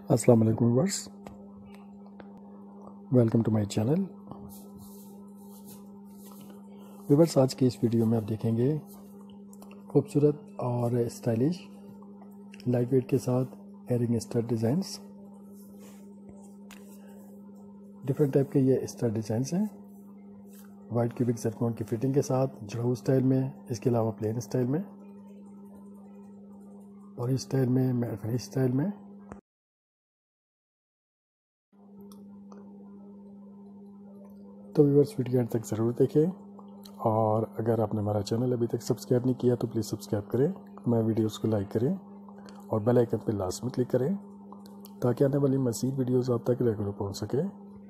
अस्सलाम वालेकुम viewers, welcome to my channel. Viewers, आज की इस वीडियो में आप देखेंगे खूबसूरत और स्टाइलिश लाइट वेट के साथ earring stud designs. Different type के ये स्टड डिज़ाइंस हैं, वाइट क्यूबिक जरकोन की फिटिंग के साथ, जड़हू स्टाइल में, इसके अलावा प्लेन स्टाइल में और इस स्टाइल में, मैट फिनिश स्टाइल में। तो व्यूअर्स, वीडियो एंड तक ज़रूर देखें और अगर आपने हमारा चैनल अभी तक सब्सक्राइब नहीं किया तो प्लीज़ सब्सक्राइब करें, हमारे वीडियोस को लाइक करें और बेल आइकन पर लास्ट में क्लिक करें ताकि आने वाली मज़ीद वीडियोस आप तक रेगुलर पहुंच सके।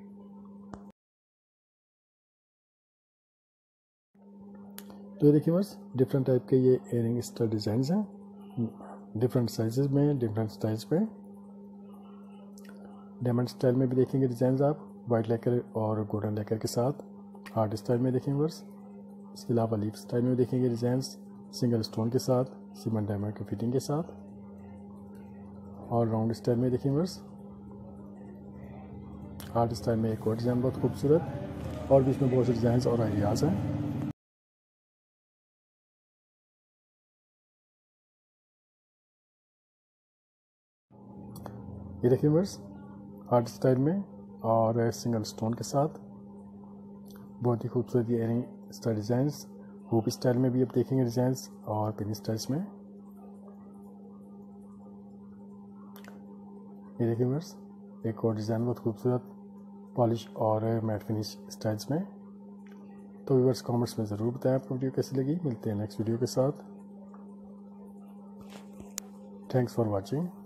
तो ये देखिए बस, डिफरेंट टाइप के ये एयरिंग स्टड डिज़ाइंस हैं, डिफरेंट साइजेस में, डिफरेंट स्टाइल्स में। डायमंड स्टाइल में भी देखेंगे डिज़ाइंस आप, वाइट लेकर और गोल्डन लेकर के साथ। हार्ट स्टाइल में देखेंगे वर्स, इसके अलावा लीफ स्टाइल में देखेंगे डिज़ाइंस सिंगल स्टोन के साथ, सीमेंट डायमंड की फिटिंग के साथ। और राउंड स्टाइल में देखेंगे वर्स, हार्ट स्टाइल में एक और डिज़ाइन बहुत खूबसूरत, और भी इसमें बहुत से डिज़ाइंस और आइडियाज़ हैं। ये देखिए वर्स, हार्ट स्टाइल में और सिंगल स्टोन के साथ बहुत ही खूबसूरत ये earring style designs. Hoop style में भी आप देखेंगे डिज़ाइंस और पिन स्टाइल्स में। ये देखिए वर्स, एक और डिज़ाइन बहुत खूबसूरत पॉलिश और मैट फिनिश स्टाइल्स में। तो व्यूअर्स, कमेंट्स में ज़रूर बताएं आपको वीडियो कैसी लगी। मिलते हैं नेक्स्ट वीडियो के साथ। Thanks for watching.